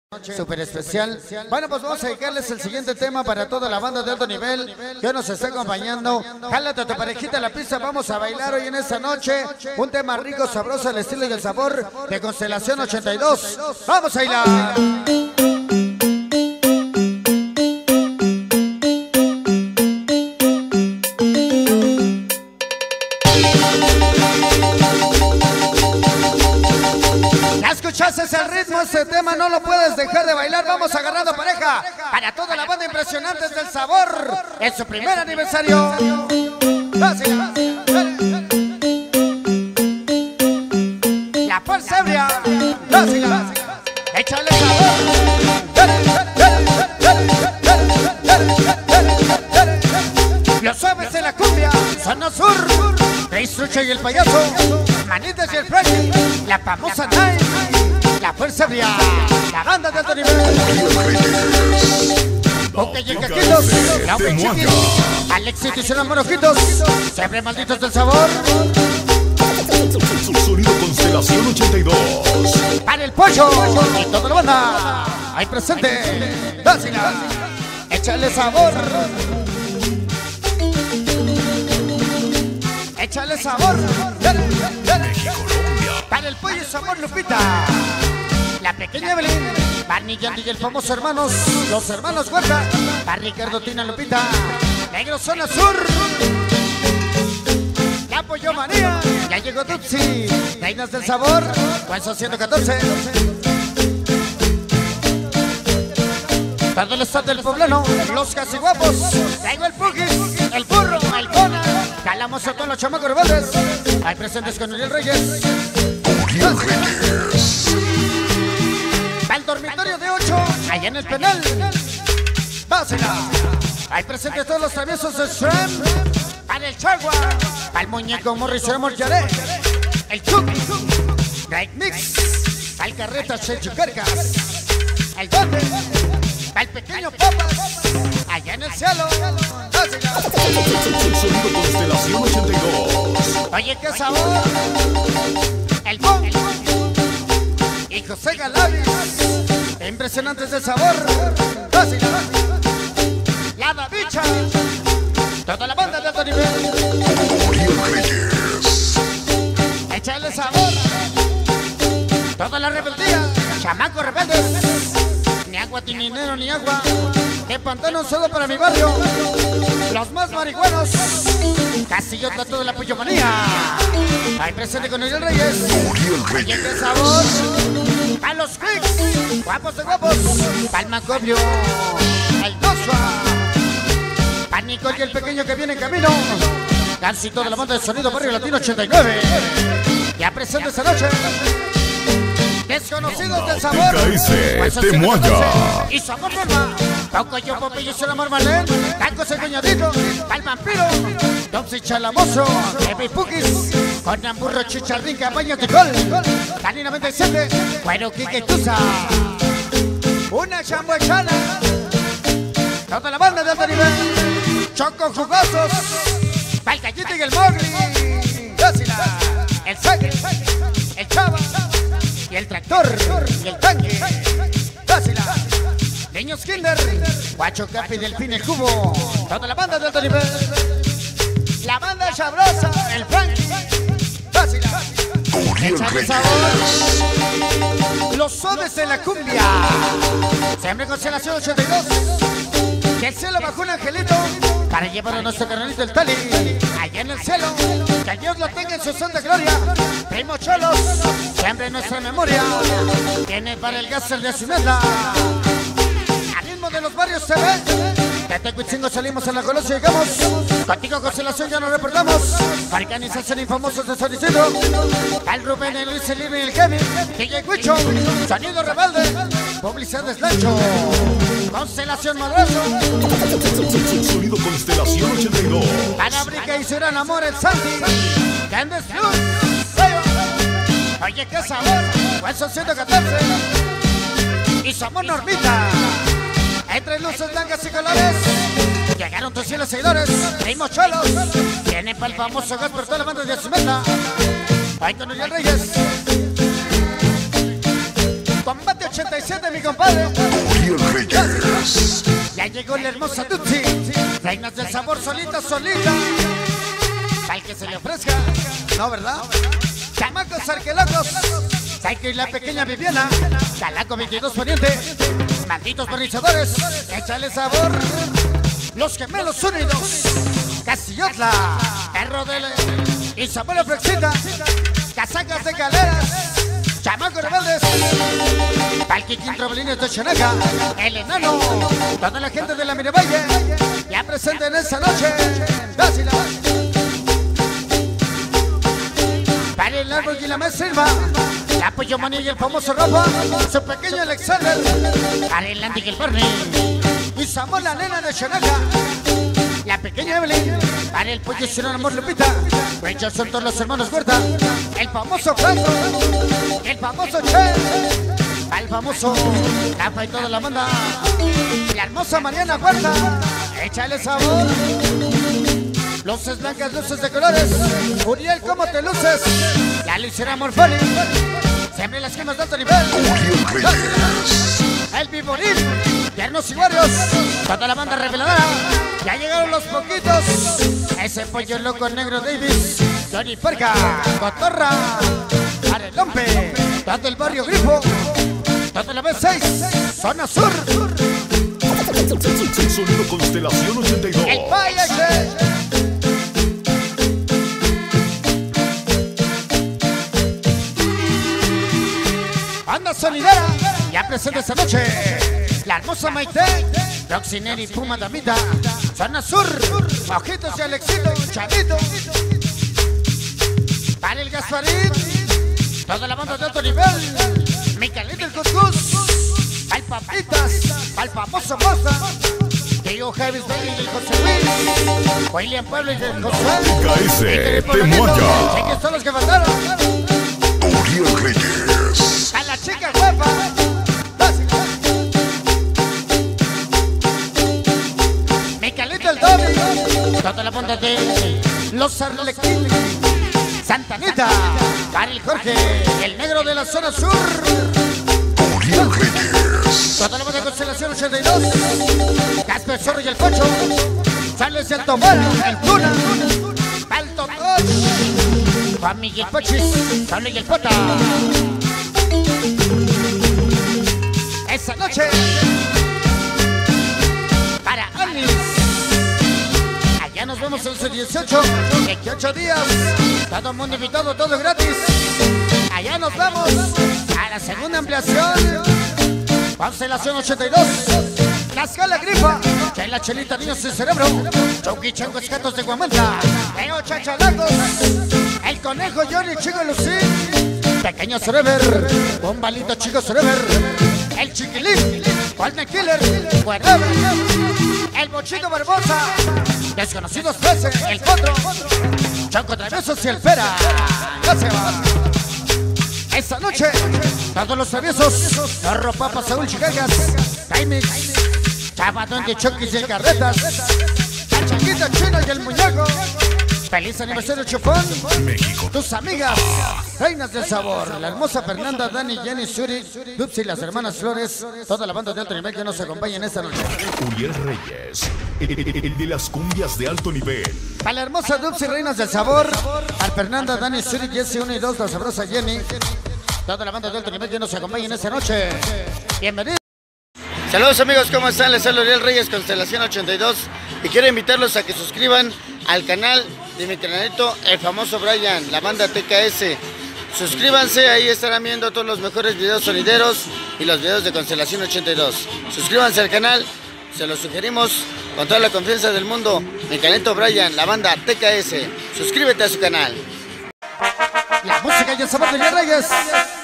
Súper especial. Bueno, pues vamos a dedicarles el siguiente tema para toda la banda de alto nivel que hoy nos está acompañando. Jálate a tu parejita a la pista, vamos a bailar hoy en esta noche un tema rico, sabroso, el estilo y el sabor de Constelación 82. ¡Vamos a bailar! Escuchaste el ritmo, ese tema no lo puedes dejar de bailar. Vamos agarrando pareja para toda la banda Impresionantes del Sabor en su primer aniversario. La fuerza ebria, échale sabor. Los suaves de la cumbia, zona sur, Reistrucha y el payaso, Manitas y el Freddy, la famosa Night, la fuerza ebria, la banda de alto nivel. Ok, y Caquitos, la Open Chiquis, Alexis y sus Moroquitos, siempre malditos del sabor. Sonido Constelación 82. Para el pollo y toda la banda, ahí presente, dásela, échale sabor. Échale sabor. Para el pollo y sabor Lupita, la pequeña Evelyn, Barney Yandy y el famoso hermanos, los hermanos Huerta, para Ricardo, Tina, Lupita, Negro Zona Sur, la Pollo Manía, ya llegó Tutsi, Reinas del Sabor, Hueso 114. Todo el staff del poblano, los casi guapos, traigo el Pugis, el burro, el Cona, calamos a todos los chamacos rebeldes, hay presentes con Uriel Reyes. Para el dormitorio de 8, allá en el penal, básela. Hay presentes todos los traviesos de Shrimp, para el Chagua, para el muñeco Morris Morjaré, el Chucky, Great Mix, para el Carreta Chechucarcas, el Donde, para el pequeño Papas, allá en el cielo. Sonido Constelación 82. Oye, qué sabor. El Bon y José Galavis, Impresionantes de Sabor. La Davicha, toda la banda de alto nivel. Échale sabor. Toda la rebeldía, chamacos rebeldes. Ni agua, ni dinero, ni agua. De pantano solo para mi barrio. Los más marihuanos. Casillota toda la Pollomanía. Hay presente con Uriel Reyes. Oye, qué sabor. A los Clicks, guapos de guapos. Palma Cobio, el Joshua. Pánico y el pequeño que viene en camino. Casi toda la banda de Sonido Barrio Latino 89. Ya presente esta noche. Desconocidos del sabor, te mualla. Y sabor norma. Pauco yo, Popillo, soy la Marmalén. Tacos el Coñadito, Pal Vampiro, Topsy Chalamoso, Epi Pukis, con Hamburro, Chicharrín, Cabaña de Gol, Cani 97, Cuero, Kike, Tusa, una chambuechana, toda la banda de alto nivel, Choco Jugosos, Pal Callito y el Mogli, Dásila, el Sangre, el Chava, y el Tractor, y el Tanque, Dásila, Niños Kinder, Guacho Capi, Delfín, el Cubo, toda la banda de alto nivel, la banda Chabrosa, el Frankie, Dásila, échale sabor, los suaves de la cumbia, siempre Constelación 82, que el cielo bajó un angelito, para llevar a nuestro carnalito el Tali, allá en el cielo, que Dios lo tenga en su santa gloria, Primo Cholos, siempre en nuestra memoria, tiene para el Gasser de Azumelda, al ritmo de los barrios se ve, de Tecuitzingo salimos a la Colosio y llegamos, contigo Constelación ya nos reportamos, organización infamosos de San Isidro, al Rubén, el Luis, el Irving y el Kevin, DJ Cuicho, Sonido Rebelde, Publicidad de Slancho, Constelación Madrazo, Sonido Constelación 82. Ana Brica y Serán Amor, el Santi, Candes Luz, oye, qué sabor, Hueso 114, y somos Normita, entre luces blancas y colores, llegaron 200 seguidores, Primo Cholos, viene para el famoso gas por toda la banda de Azumelda, ahí con Uriel Reyes, Combate 87, mi compadre. Uriel Reyes. Ya llegó la hermosa Dupsi. Reinas del sabor solita, solita. Tal que se le ofrezca. No, ¿verdad? Chamacos arquelocos. Psycho y la pequeña Viviana. Calaco 22 Poniente. Malditos barrizadores. Échale sabor. Los gemelos unidos. Casillotla. Perro de Isabela Flexita. Casacas de Caleras. Chamacos rebeldes. Palquiquín Robelines de Chenaca. El enano. Toda la gente de la Miraballe. Ya presente en esta noche. Dásila. Para el árbol y la mesa Silva. La Pollo Manía y el famoso Rafa. Su pequeño Alexander. Para el Andy y el Barney. Y Samuel, la nena de Chenaca. La pequeña Evelyn. Para el Pollo Sin Amor Lupita. Rachel son todos los hermanos Huerta. El famoso Franco. El famoso Che. Al famoso Rafa y toda la banda. La hermosa Mariana Huerta. Échale sabor. Luces blancas, luces de colores. Uriel, ¿cómo te luces? La Lucera Morfoli. Siempre las gemas de alto nivel. El Viborín. Tiernos y varios. Toda la banda reveladora. Ya llegaron los poquitos. Ese pollo loco negro Davis. Johnny Perca. Cotorra. Arelompe. Todo el barrio Grifo. Todo la B6. Zona Sur. Sonido Constelación 82. El Payache. Banda sonidera. Ya presente esta noche. La hermosa Maite. Roxineri, Puma Damita. Zona Sur. Ojitos y Alexito. Chavito. Para el Gasparín. Toda la banda de alto nivel. Micalito el Cuscus. Al Papitas. Al famoso Moza. Diego Javis Bailey y el José Luis. William Pueblo y el José. KS Temoaya. Sé que son los que faltaron. Uriel Reyes. A la chica guapa. Micalito el Doble. Toda la banda de los Arlequín. Santanita. Para el Jorge. El negro de la zona sur. Uriel Reyes. Toda la banda de Constelación 82. Casper Zorro y el Pocho. Sales el Tomara. El Tuna. Alto Coach. Juan Miguel Pochis. Pablo y el Pota. Esa noche. Para Anis. Allá nos vemos en los 18. 28 días. Todo el mundo invitado, todo gratis. Allá nos vamos a la segunda ampliación. Constelación 82. La Escala Grifa. Chela Chelita, Niños sin Cerebro. Chauqui Changos, Gatos de Guamanta. Leo Chachalacos. El Conejo, Johnny, Chico Lucín. Pequeño Forever. Bombalito, Chico Forever. El Chiquilín. Golden Killer. Whatever. El Bochito Barbosa. Desconocidos 13. El Potro. Choco Traviesos y el Pera. Ya se va. Esta noche, todos los traviesos, Zorro, Papa, Saúl, Chicagas, Timix, Chabadón de Choquis y Carretas, la Changuita Chino y el Muñeco. Feliz aniversario, Chupón. México. Tus amigas, reinas del sabor. La hermosa Fernanda, Dani, Jenny, Suri, Dupsi, las hermanas Flores. Toda la banda de alto nivel que nos acompaña en esta noche. Uriel Reyes. El de las cumbias de alto nivel. Para la hermosa Dupsi, reinas del sabor. Al Fernanda, Dani, Suri, Jesse 1 y 2, la sabrosa Jenny. Toda la banda de alto nivel que nos acompaña en esta noche. Bienvenidos. Saludos amigos, ¿cómo están? Les saluda Uriel Reyes, Constelación 82. Y quiero invitarlos a que suscriban al canal de mi canalito, el famoso Brian, la banda TKS. Suscríbanse, ahí estarán viendo todos los mejores videos sonideros y los videos de Constelación 82. Suscríbanse al canal, se los sugerimos con toda la confianza del mundo. Mi canalito Brian, la banda TKS. Suscríbete a su canal. La música y el sabor de Uriel Reyes.